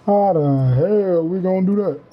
How the hell we gonna do that?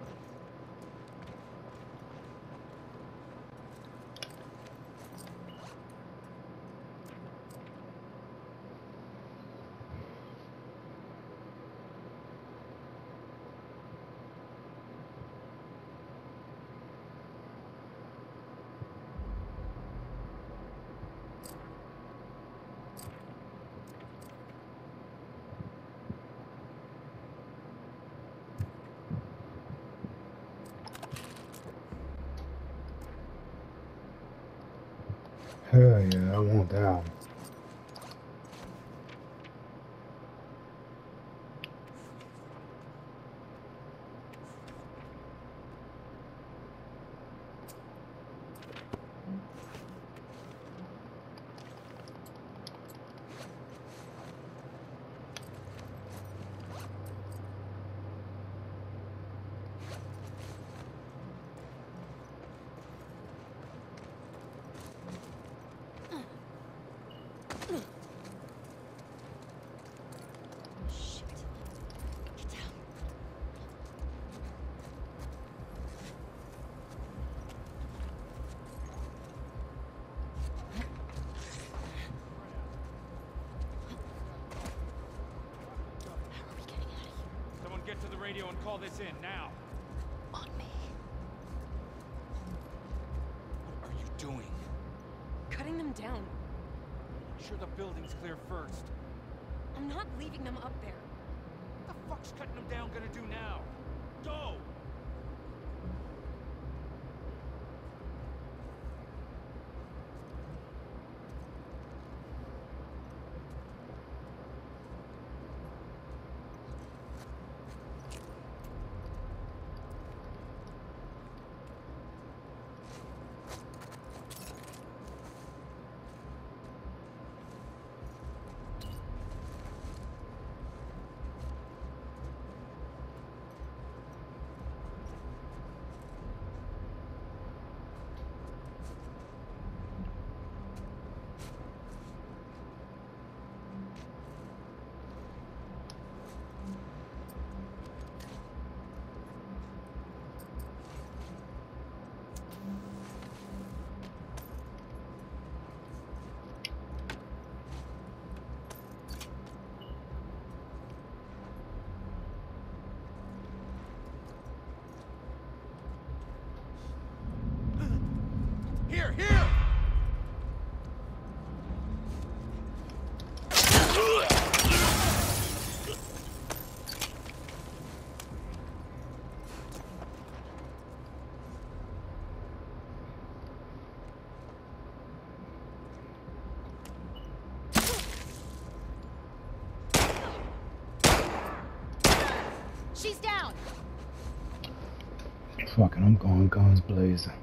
Hell yeah, I want that one. Get to the radio and call this in now. On me. What are you doing? Cutting them down. Make sure the building's clear first. I'm not leaving them up there. What the fuck's cutting them down gonna do now? Go! Here! She's down. Fucking, I'm going guns blazing.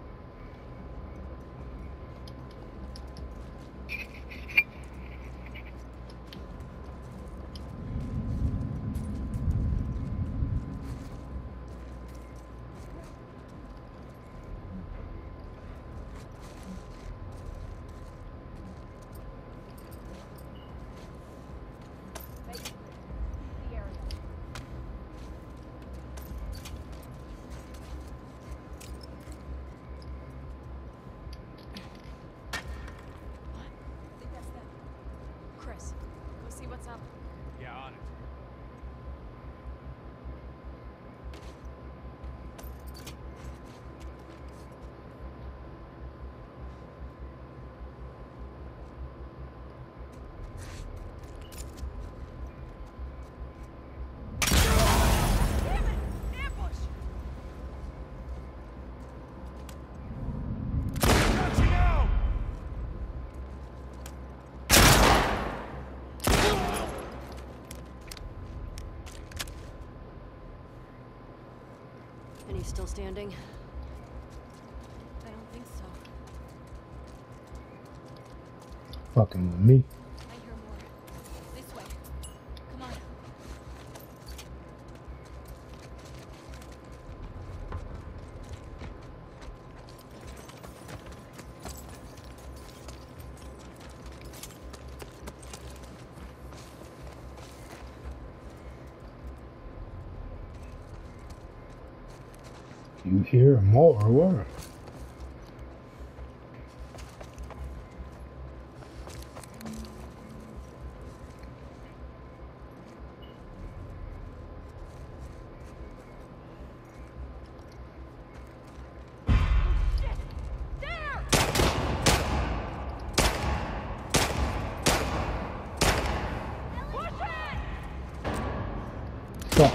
What's up? Yeah, on it. And he's still standing? I don't think so. Fucking with me. I hear more. This way. Come on. You hear more or what? Fuck.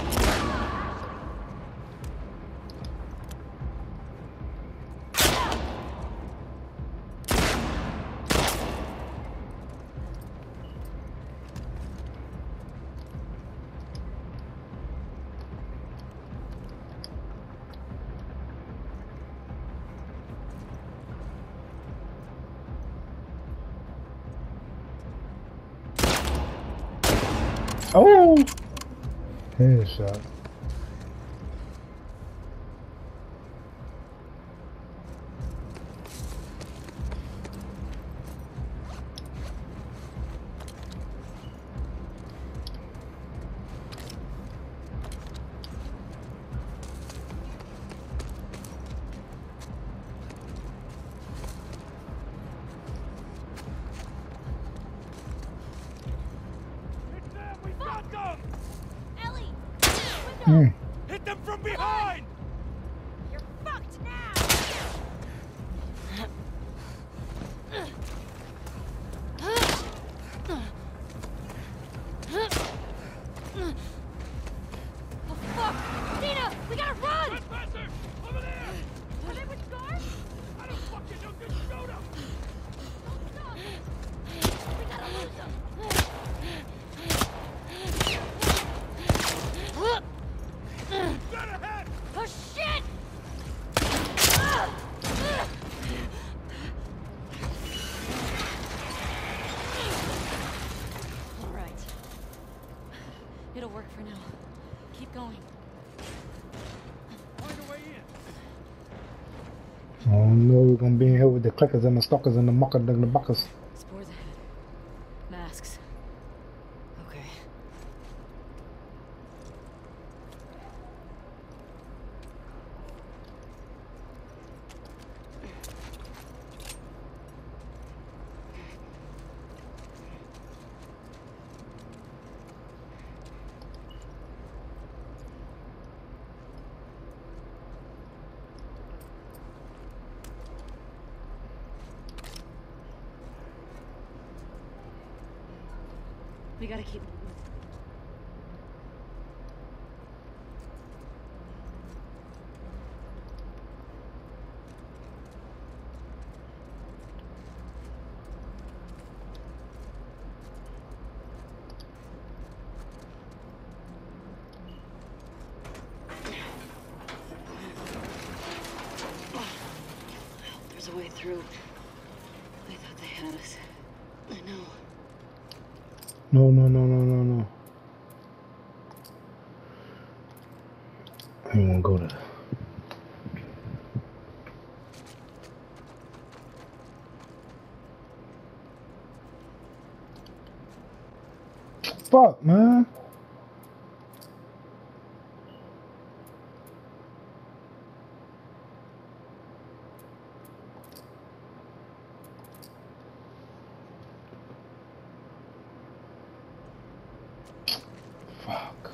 Oh! Headshot. Hit them! We got them! Ellie! Mm. Hit them from behind! You're fucked now! Oh fuck! Dina! We gotta run! Trespasser! Over there! Are they with guards? I don't fucking know! Just shoot them! Don't stop! We gotta lose them! Straight ahead! Oh shit! All right. It'll work for now. Keep going. Find a way in. Oh no, we're gonna be in here with the clickers and the stalkers and the muckers and the buckers. Spores ahead. Masks. Okay. We gotta keep. There's a way through. They thought they had us. I know. No, no, no, no, no, no. I don't wanna go there. Fuck, man. Fuck.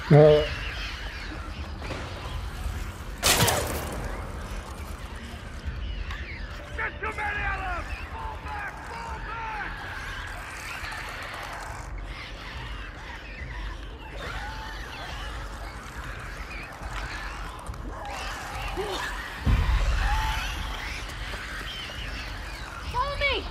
Uh, Get too many of them! Fall back! Fall back! Follow me!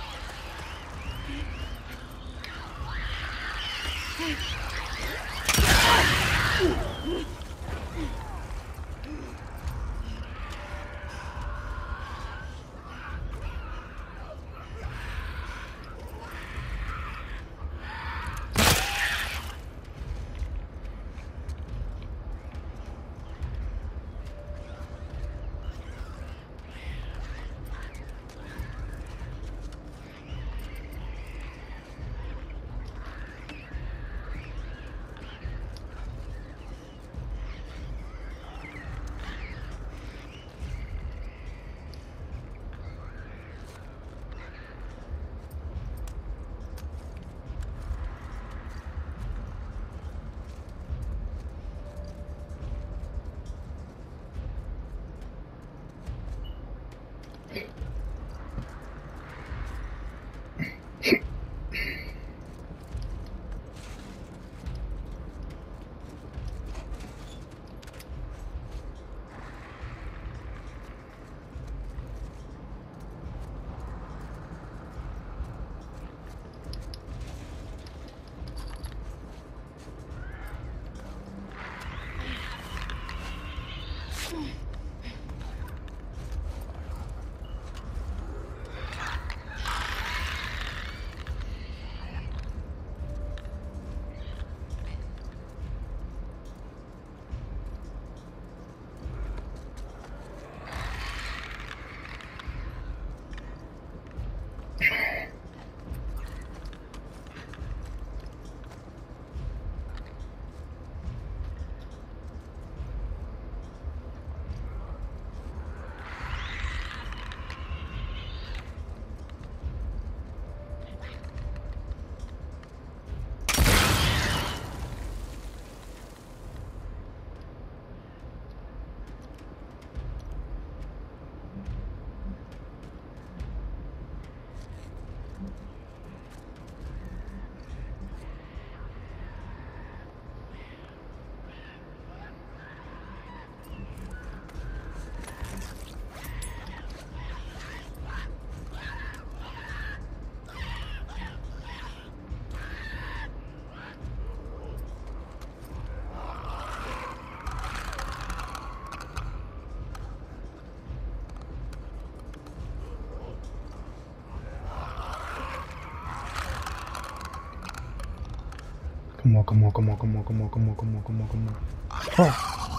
Come on, come on, come on, come on, come on, come on, come on, come on, come on. Fuck.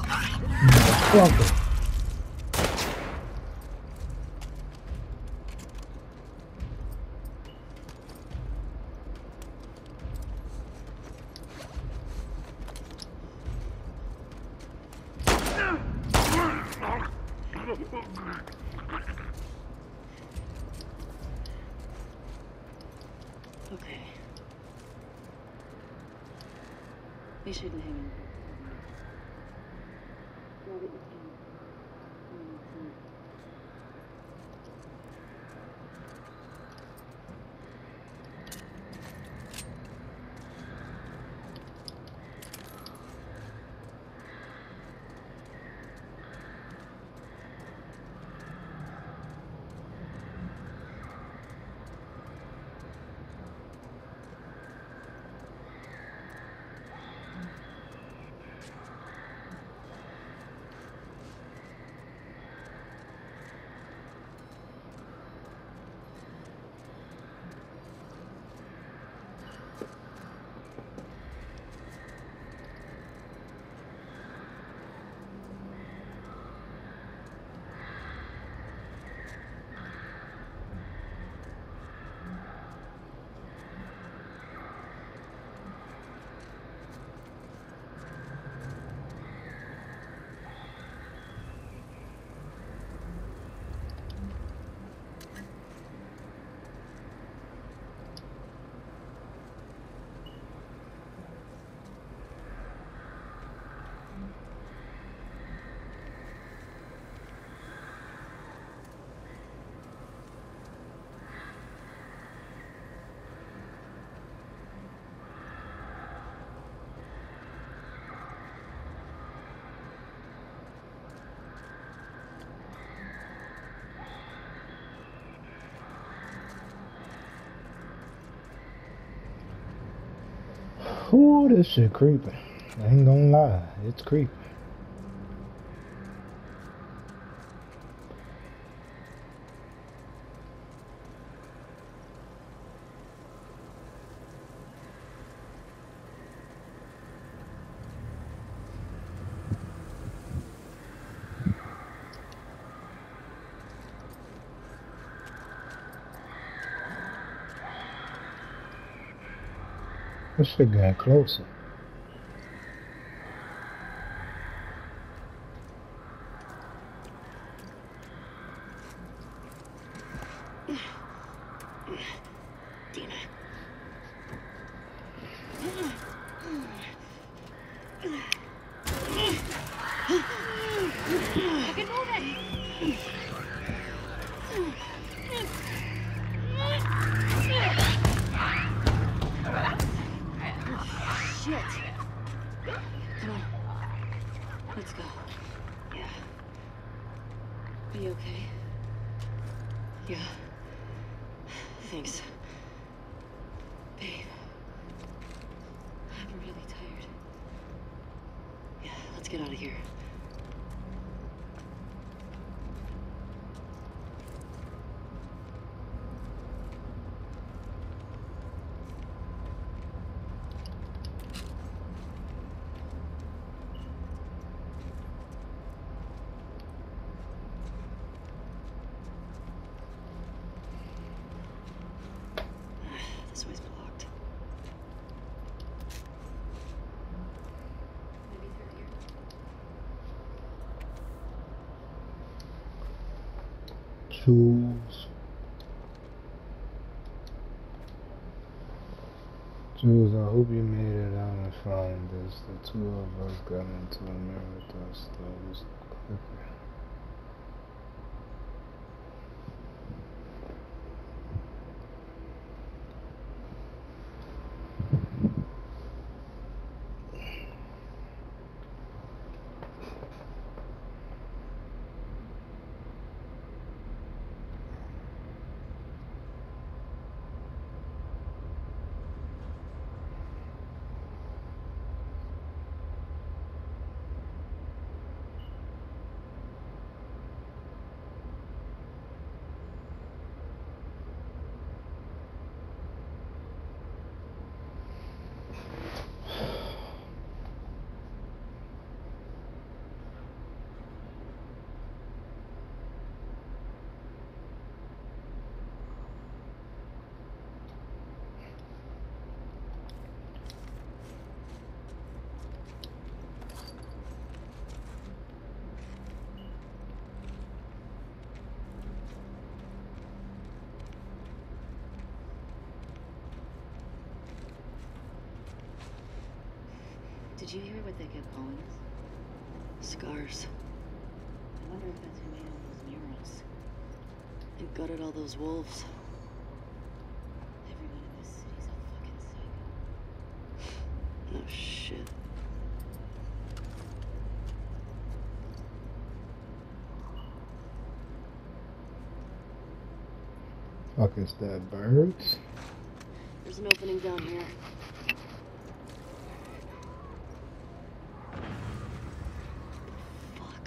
Motherfucker. Okay. We shouldn't have any. Now that you can. Ooh, this shit creeping. I ain't gonna lie, it's creepy. This shit getting closer. Damn it. Fucking move it! Shit. Come on. Let's go. Yeah. Are you okay? Yeah. Thanks. Babe. I'm really tired. Yeah, let's get out of here. This way's blocked. Maybe through here? Jules. Jules, I hope you made it out and found this. The two of us got into a mirror dust. That was quicker. Did you hear what they kept calling us? Scars. I wonder if that's who made all those murals. And gutted all those wolves. Everyone in this city's a fucking psycho. No shit. Fuck is that, birds? There's an opening down here. Fuck.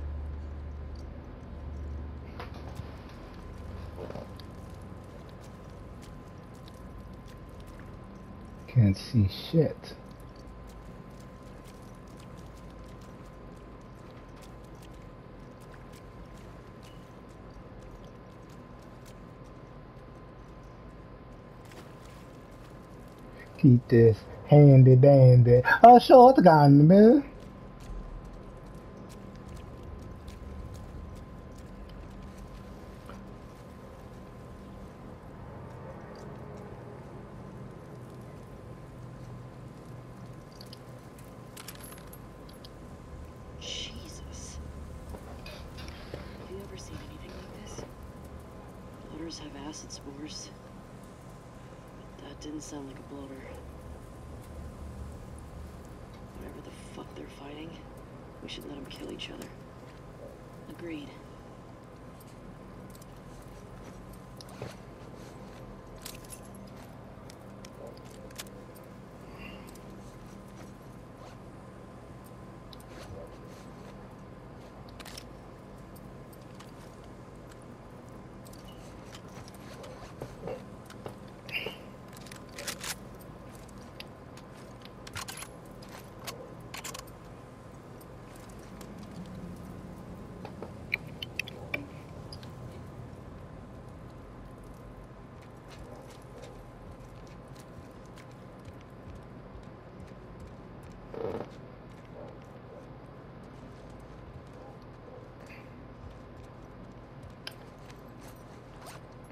Can't see shit. Keep this handy dandy. Oh, shotgun, man. Jesus. Have you ever seen anything like this? Bloaters have acid spores. But that didn't sound like a bloater. Whatever the fuck they're fighting, we should let them kill each other. Agreed.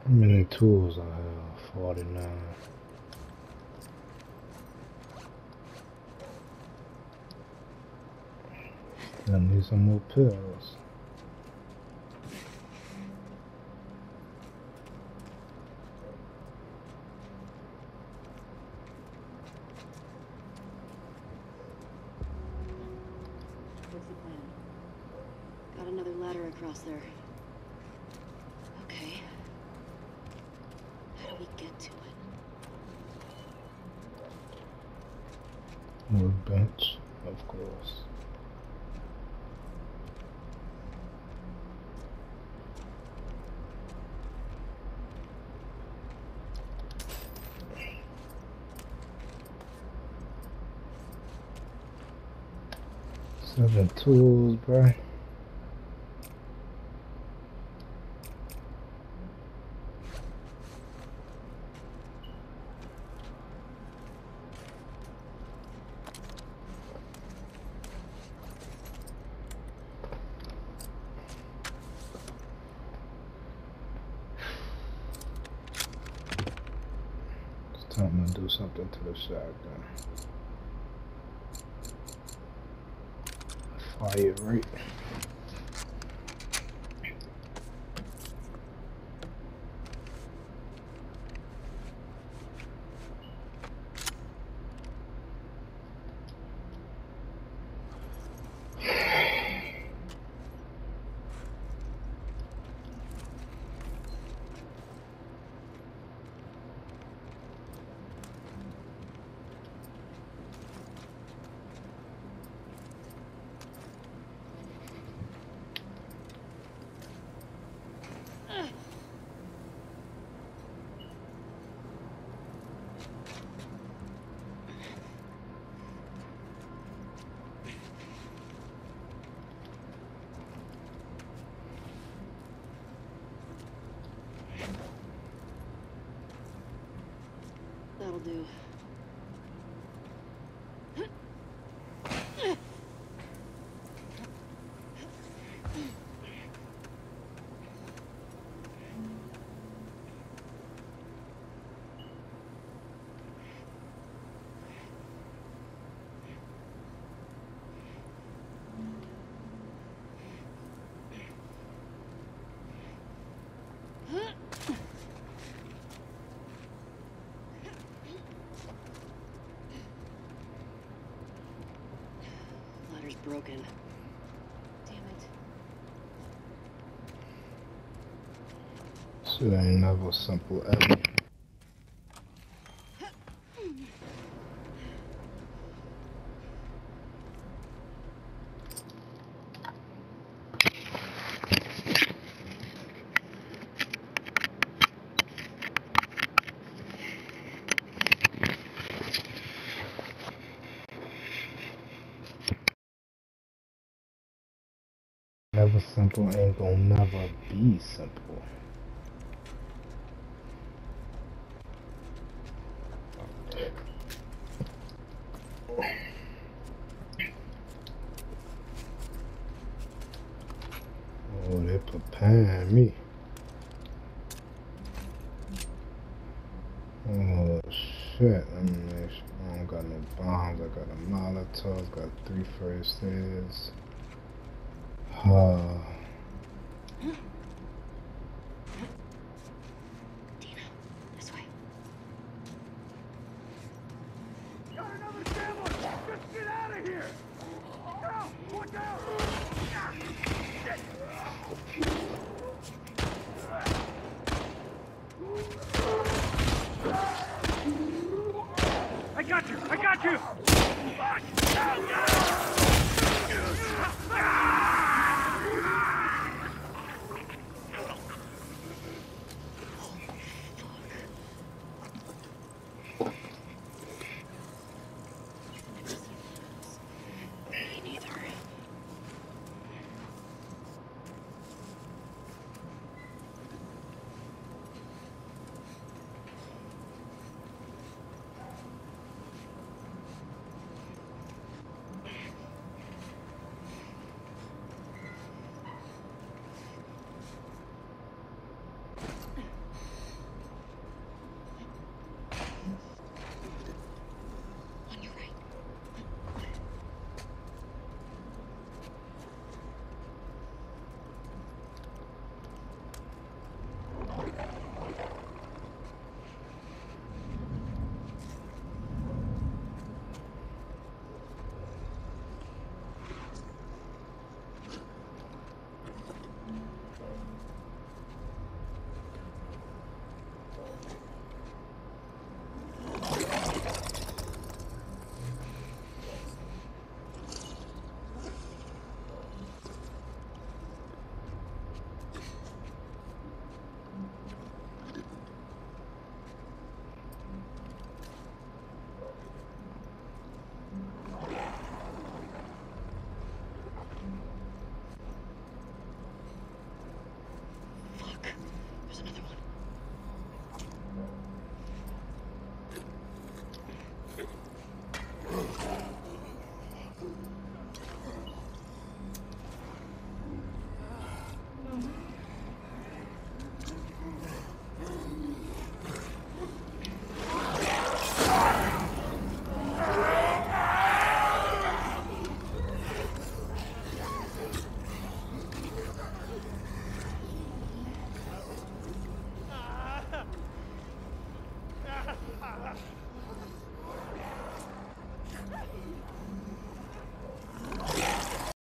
How many tools I have? 49. I need some more pills. What's the plan? Got another ladder across there. Okay. How do we get to it? Workbench, of course. Seven tools, bro. It's time to do something to the shotgun. Fire rate. That'll do. Ladder's broken. Damn it. Shit ain't never simple ever. Never simple ain't gonna never be simple. Oh, they preparing me. Oh shit, I mean, I don't got no bombs, I got a Molotov, got 3 first aids. Dina, this way. Got another sandwich! Just get out of here! Now, watch out! I got you! I got you!